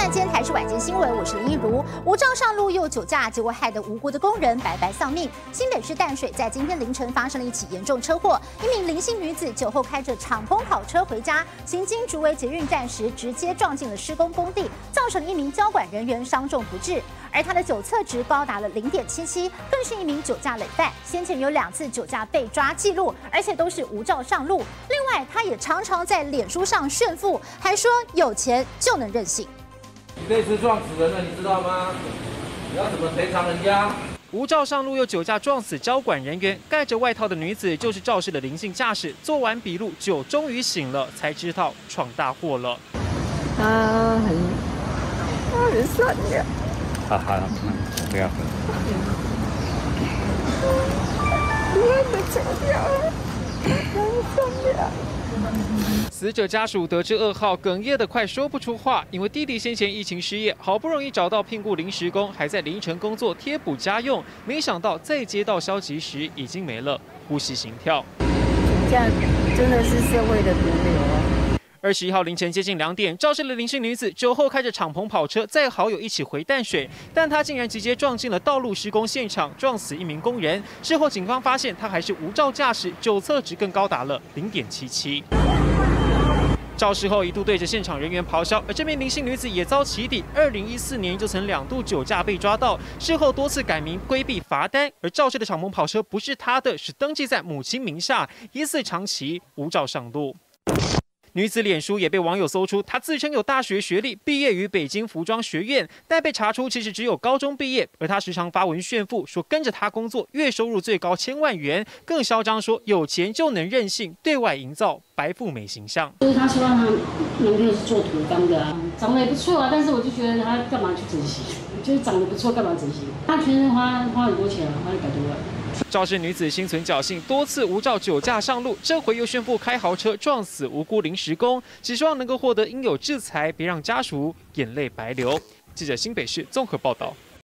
看今天台视晚间新闻，我是林一如。无照上路又酒驾，结果害得无辜的工人白白丧命。新北市淡水在今天凌晨发生了一起严重车祸，一名林姓女子酒后开着敞篷跑车回家，行经竹围捷运站时，直接撞进了施工工地，造成一名交管人员伤重不治。而他的酒测值高达了0.77，更是一名酒驾累犯。先前有2次酒驾被抓记录，而且都是无照上路。另外，他也常常在脸书上炫富，还说有钱就能任性。 你这次撞死人了，你知道吗？你要怎么赔偿人家？ 无照上路又酒驾撞死交管人员，盖着外套的女子就是肇事的林姓驾驶。做完笔录，酒终于醒了，才知道闯大祸了。 他很善良。 好，不要喝。 我的走掉了，很善良。 死者家属得知噩耗，哽咽得快说不出话，因为弟弟先前疫情失业，好不容易找到聘雇临时工，还在凌晨工作贴补家用，没想到再接到消息时已经没了，呼吸心跳。 这样真的是社会的毒瘤啊 ！21号凌晨接近2点，肇事的林姓女子酒后开着敞篷跑车，载好友一起回淡水，但她竟然直接撞进了道路施工现场，撞死1名工人。事后警方发现她还是无照驾驶，酒测值更高达了0.77。肇事后一度对着现场人员咆哮，而这名林姓女子也遭起底。2014年就曾2度酒驾被抓到，事后多次改名规避罚单。而肇事的敞篷跑车不是她的，是登记在母亲名下，疑似长期无照上路。女子脸书也被网友搜出，她自称有大学学历，毕业于北京服装学院，但被查出其实只有高中毕业。而她时常发文炫富，说跟着她工作，月收入最高1000万元，更嚣张说有钱就能任性，对外营造白富美形象。 就是她说她男朋友是做土方的啊，长得也不错啊，但是我就觉得她干嘛去整形？就是长得不错，干嘛整形？她全身花很多钱啊，花100多万。 肇事女子心存侥幸，多次无照酒驾上路，这回又炫富开豪车撞死无辜临时工，只希望能够获得应有制裁，别让家属眼泪白流。记者新北市综合报道。